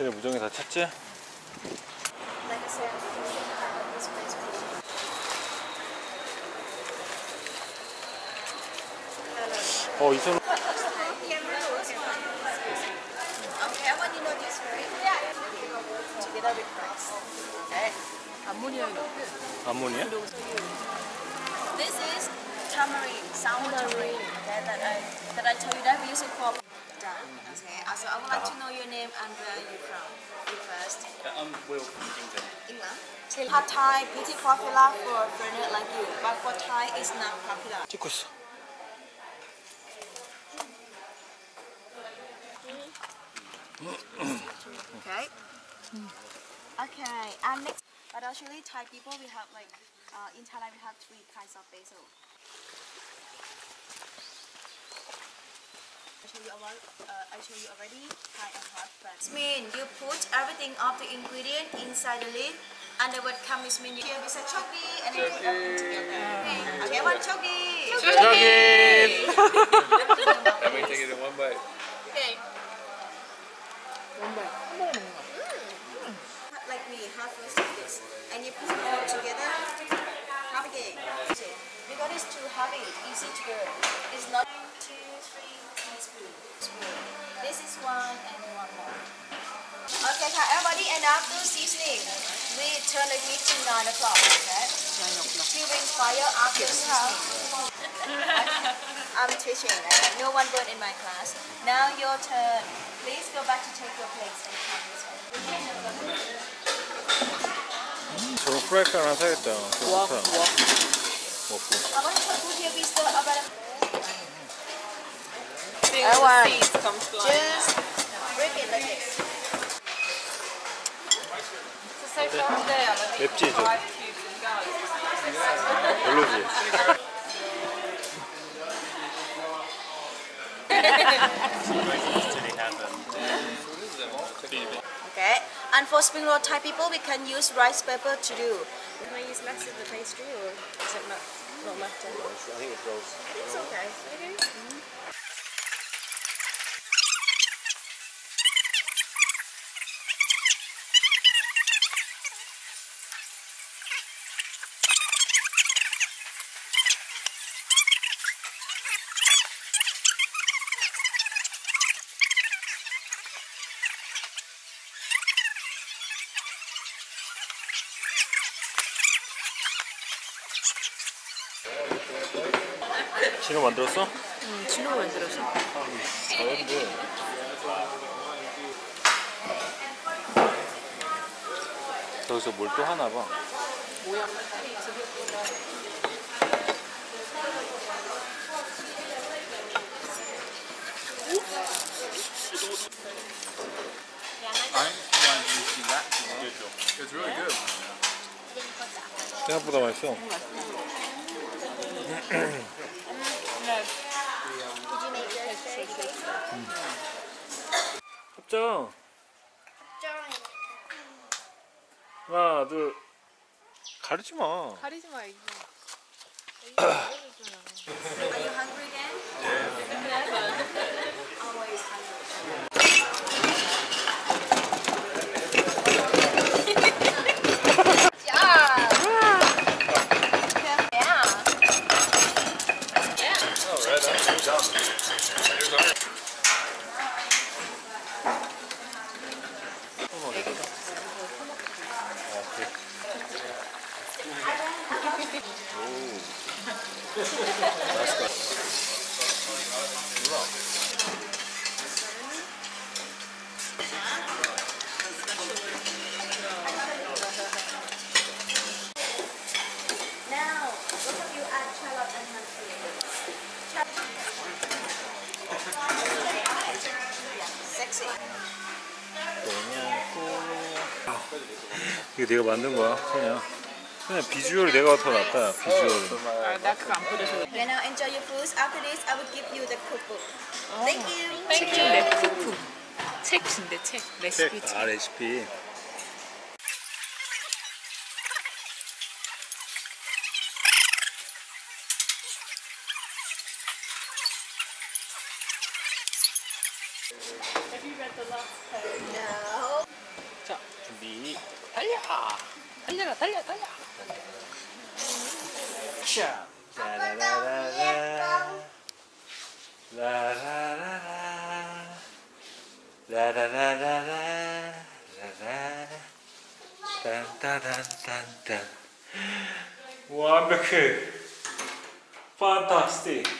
쟤네 무정이 다 찾지? 이선 암모니아? This is tamarind, sour tamarind that I told you that we use it for. Okay. So I would like to know your name and where you're from. You first. I'm Will from England. England. Pad Thai pretty popular for foreigner like you, but for Thai it's not popular. 찍고 있어. Okay. Okay. And next, but actually Thai people we have like in Thailand we have 3 kinds of basil. I show you already Thai and hot. It means you put everything of the ingredient inside the lid, and then what comes mean you give us a chokki and then put everything together. Okay, one chokki. 저기. Can we take it in one bite? Okay. Like me, half first of this, and you put it all together. Half again. Because it's too heavy, easy to do. It's not 2, 3 teaspoons. This is 1 and 1 more. Okay, everybody, and after seasoning, we turn the heat to 9 o'clock. Okay. 9 o'clock. Cubing fire after seasoning. I'm teaching. No one bird in my class. Now your turn. Please go back to take your plates and come this way. 저거 프라이팬 하나 사야겠다. 저거 좋다. 먹고. I want to put here we still about I want just break it like this. 맵지 좀. 별로지. Okay. And for spring roll Thai people, we can use rice paper to do. Can I use less of the pastry or is it not matter? I think it goes. It's okay. 진호 만들었어? 응, 진호 만들었어. 잘했는데. 저기서 뭘 또 하나 봐. 뭐야? It's really good. 생각보다 맛있어. 합정. 하나, 둘. 가리지 마. 가리지 마 이거. Are you hungry again? Always hungry. 이거 내가 만든 거야, 그냥. 그냥 비주얼이 내가 더 낫다, 비주얼이. 아, 나 그거 안 뿌려서. Okay, now enjoy your foods. After this, I will give you the cookbook. Thank you. 책 준대. 쿡북. 책 준대. 책. 레시피 책. 아, 레시피. No. 달려라 달려 달려. 샤. 라라라라. 라라라라. 라라라라라. 라라. 딴따단딴딴. 완벽해. 판타스틱.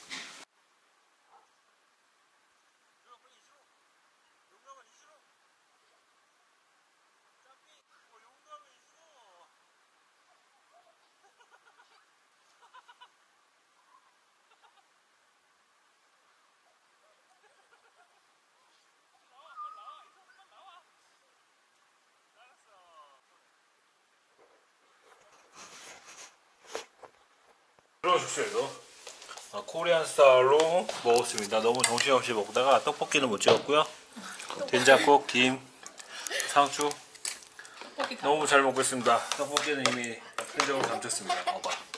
그런 숙소에도 코리안 스타일로 먹었습니다. 너무 정신없이 먹다가 떡볶이는 못 찍었고요. 된장국, 김, 상추 너무 잘 먹고 있습니다. 떡볶이는 이미 흔적을 담쳤습니다. 봐봐.